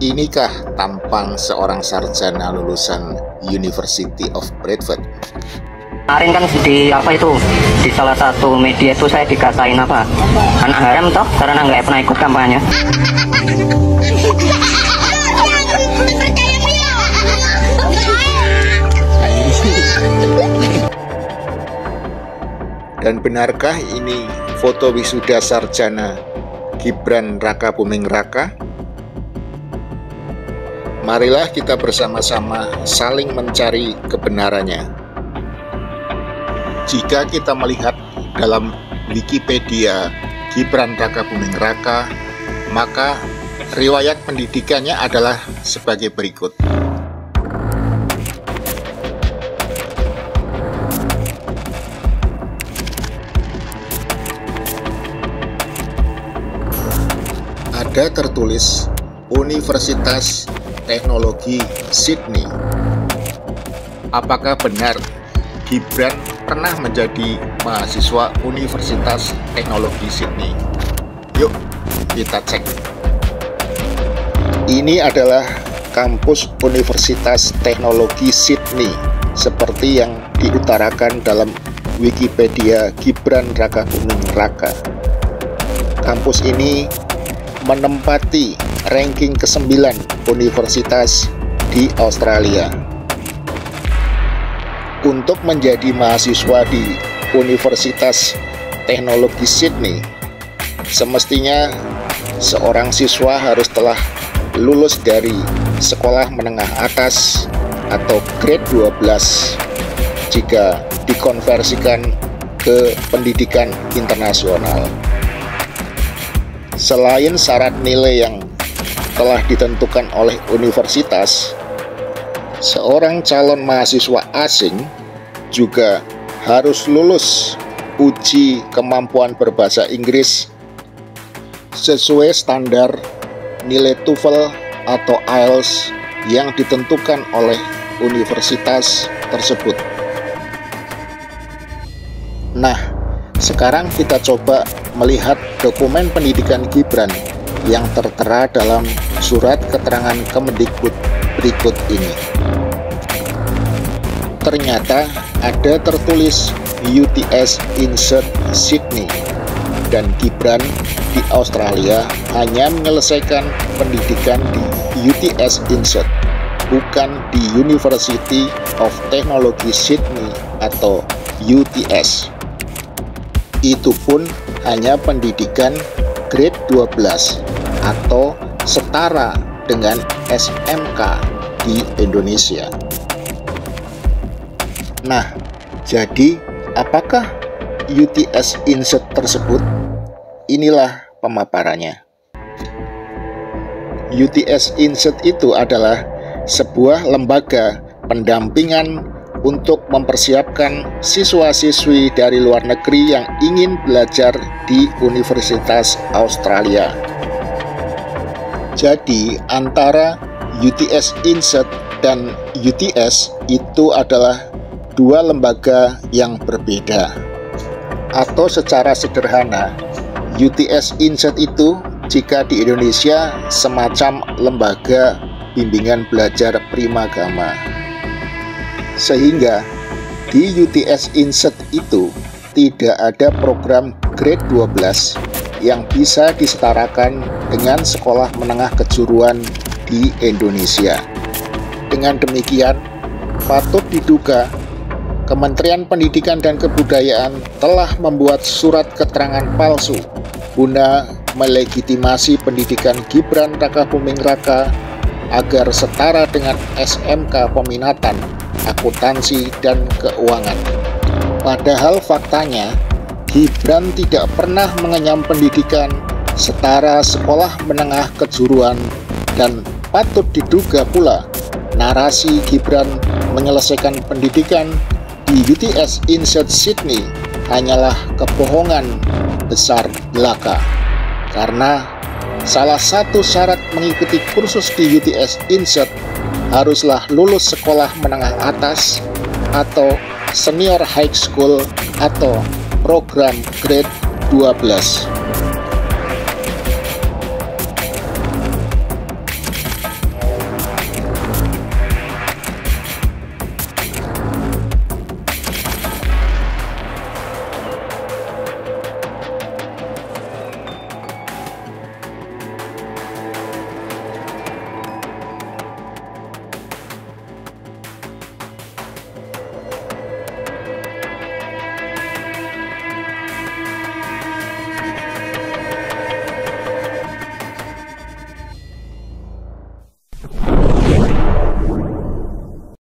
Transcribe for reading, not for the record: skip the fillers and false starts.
Inikah tampang seorang sarjana lulusan University of Bradford? Kemarin kan di salah satu media itu saya dikatain apa, anak haram toh karena nggak pernah ikut kampanye. Dan benarkah ini foto wisuda sarjana Gibran Rakabuming Raka? Marilah kita bersama-sama saling mencari kebenarannya. Jika kita melihat dalam Wikipedia Gibran Rakabuming Raka, maka riwayat pendidikannya adalah sebagai berikut. Ada tertulis Universitas Teknologi Sydney. Apakah benar Gibran pernah menjadi mahasiswa Universitas Teknologi Sydney? Yuk kita cek. Ini adalah kampus Universitas Teknologi Sydney seperti yang diutarakan dalam Wikipedia Gibran Rakabuming Raka. Kampus ini menempati ranking ke-9 universitas di Australia. Untuk menjadi mahasiswa di Universitas Teknologi Sydney, semestinya seorang siswa harus telah lulus dari sekolah menengah atas atau grade 12 jika dikonversikan ke pendidikan internasional. Selain syarat nilai yang telah ditentukan oleh universitas, seorang calon mahasiswa asing juga harus lulus uji kemampuan berbahasa Inggris sesuai standar nilai TOEFL atau IELTS yang ditentukan oleh universitas tersebut. Nah, sekarang kita coba melihat dokumen pendidikan Gibran yang tertera dalam surat keterangan Kemendikbud berikut ini. Ternyata ada tertulis UTS Insert Sydney, dan Gibran di Australia hanya menyelesaikan pendidikan di UTS Insert, bukan di University of Technology Sydney atau UTS. Itu pun hanya pendidikan grade 12 atau setara dengan SMK di Indonesia. Nah, jadi apakah UTS Insert tersebut? Inilah pemaparannya. UTS Insert itu adalah sebuah lembaga pendampingan untuk mempersiapkan siswa-siswi dari luar negeri yang ingin belajar di Universitas Australia. Jadi, antara UTS Insert dan UTS itu adalah dua lembaga yang berbeda. Atau secara sederhana, UTS Insert itu jika di Indonesia semacam lembaga bimbingan belajar primagama. Sehingga di UTS Insert itu tidak ada program grade 12 yang bisa disetarakan dengan sekolah menengah kejuruan di Indonesia. Dengan demikian, patut diduga Kementerian Pendidikan dan Kebudayaan telah membuat surat keterangan palsu guna melegitimasi pendidikan Gibran Rakabuming Raka agar setara dengan SMK peminatan akuntansi dan keuangan. Padahal faktanya Gibran tidak pernah mengenyam pendidikan setara sekolah menengah kejuruan, dan patut diduga pula narasi Gibran menyelesaikan pendidikan di UTS Insert Sydney hanyalah kebohongan besar belaka. Karena salah satu syarat mengikuti kursus di UTS Insert haruslah lulus sekolah menengah atas atau senior high school atau program grade 12.